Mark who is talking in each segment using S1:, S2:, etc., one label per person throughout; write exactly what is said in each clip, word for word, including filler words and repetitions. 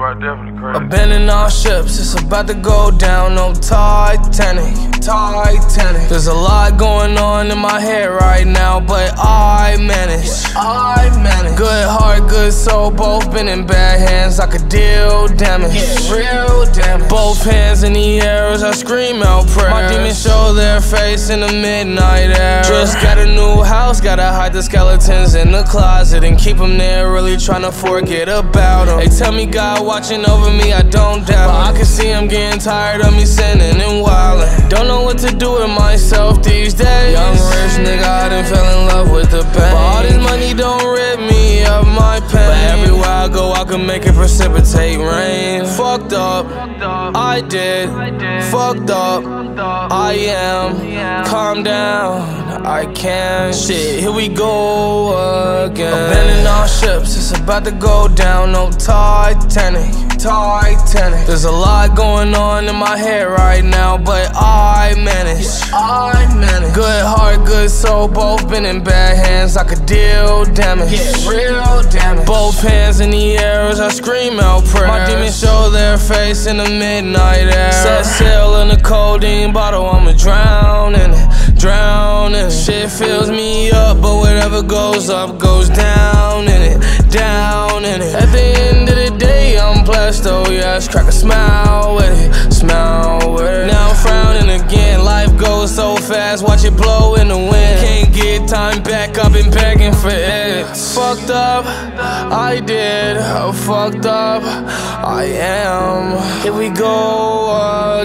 S1: right there for the crazy.
S2: Abandoning all ships, it's about to go down, no Titanic, Titanic. There's a lot going on in my head right now, but I manage, I manage. Good heart, good soul, both been in bad hands, I could deal damage, real damage. Both hands in the air as I scream out prayers. My demons show their face in the midnight air. Just got a new house, gotta hide the skeletons in the closet and keep them there, really tryna forget about them. They tell me God watching over me, I don't doubt, but I can see I'm getting tired of me sinning and wildin'. Don't know what to do with myself these days. Young rich nigga, I done fell in love with the pain, but all this money don't rid me of my pain. But everywhere I go, I can make it precipitate rain. Fucked up, I did. Fucked up, I am. Calm down, I can. Shit, here we go again. Abandoning all ships, it's about to go down, no Titanic, Titanic. There's a lot going on in my head right now, but I manage, I manage. Good heart, good soul, both been in bad hands, I could deal damage, real damage. Both hands in the air as I scream out prayers. My demons show their face in the midnight air. Set sail in a codeine bottle, I'ma drown in it, drown in it. Shit fills me up, but whatever goes up goes down in it, down in it. At the end of the day, I'm blessed, oh yes. Crack a smile with it, smile with it. Now I'm frowning again, life goes so fast, watch it blow in the wind. Can't get time back, I've been begging for it. Fucked up, I did. Fucked up, I am. Here we go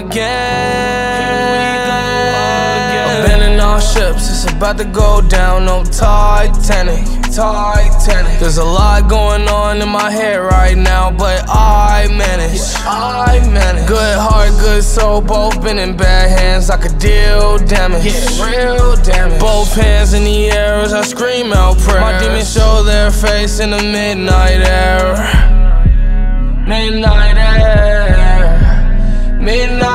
S2: again. Abandoning all ships, it's about to go down, no Titanic, Titanic. There's a lot going on in my head right now, but I manage, I manage. Good heart, good soul, both been in bad hands, I could deal damage, real damage. Both hands in the air as I scream out prayers. My demons show their face in the midnight air, midnight air, midnight.